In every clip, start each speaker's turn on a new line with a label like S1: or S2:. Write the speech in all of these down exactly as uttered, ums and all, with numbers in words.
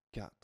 S1: quatre.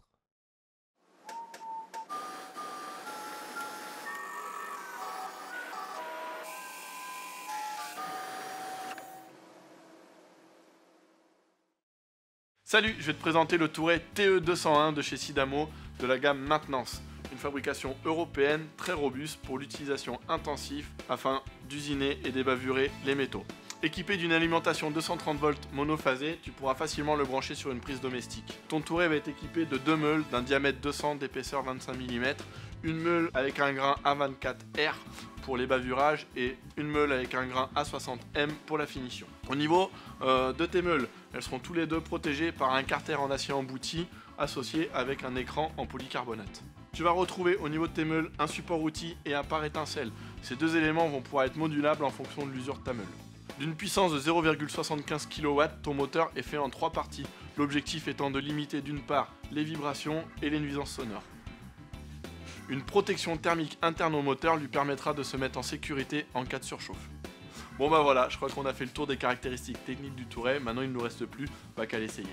S2: Salut, je vais te présenter le Touret T E deux cent un de chez Sidamo de la gamme Maintenance. Une fabrication européenne très robuste pour l'utilisation intensive afin d'usiner et d'ébavurer les métaux. Équipé d'une alimentation deux cent trente volts monophasée, tu pourras facilement le brancher sur une prise domestique. Ton Touret va être équipé de deux meules d'un diamètre deux cents d'épaisseur vingt-cinq millimètres, une meule avec un grain A vingt-quatre R pour les bavurages et une meule avec un grain A soixante M pour la finition. Au niveau euh, de tes meules, elles seront tous les deux protégées par un carter en acier embouti associé avec un écran en polycarbonate. Tu vas retrouver au niveau de tes meules un support outil et un pare étincelle. Ces deux éléments vont pouvoir être modulables en fonction de l'usure de ta meule. D'une puissance de zéro virgule soixante-quinze kilowatts, ton moteur est fait en trois parties, l'objectif étant de limiter d'une part les vibrations et les nuisances sonores. Une protection thermique interne au moteur lui permettra de se mettre en sécurité en cas de surchauffe. Bon bah voilà, je crois qu'on a fait le tour des caractéristiques techniques du Touret, maintenant il ne nous reste plus, pas qu'à l'essayer.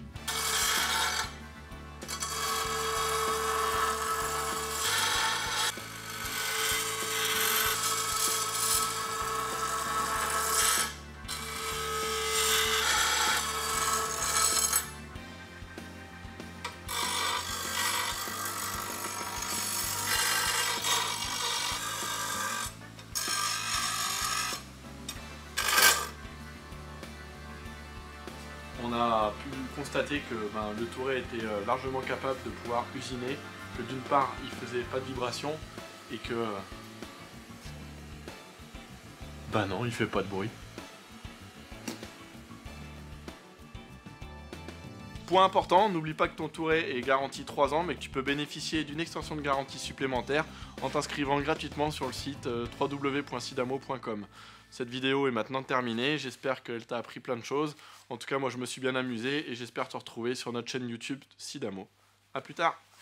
S2: On a pu constater que ben, le Touret était euh, largement capable de pouvoir usiner, que d'une part il faisait pas de vibration et que... Euh... Bah non, il fait pas de bruit. Point important, n'oublie pas que ton Touret est garanti trois ans mais que tu peux bénéficier d'une extension de garantie supplémentaire en t'inscrivant gratuitement sur le site euh, w w w point sidamo point com. Cette vidéo est maintenant terminée, j'espère qu'elle t'a appris plein de choses. En tout cas moi je me suis bien amusé et j'espère te retrouver sur notre chaîne YouTube Sidamo. A plus tard.